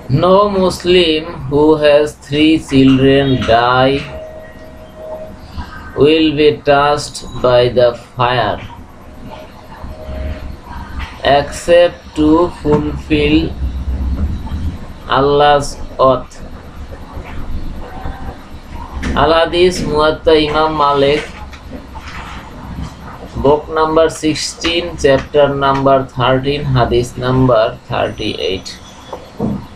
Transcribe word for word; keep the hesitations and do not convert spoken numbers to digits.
No Muslim who has three children die will be touched by the fire except to fulfill Allah's oath. Al Hadith Muwatta Imam Malik, book number sixteen, chapter number thirteen, hadith number thirty-eight.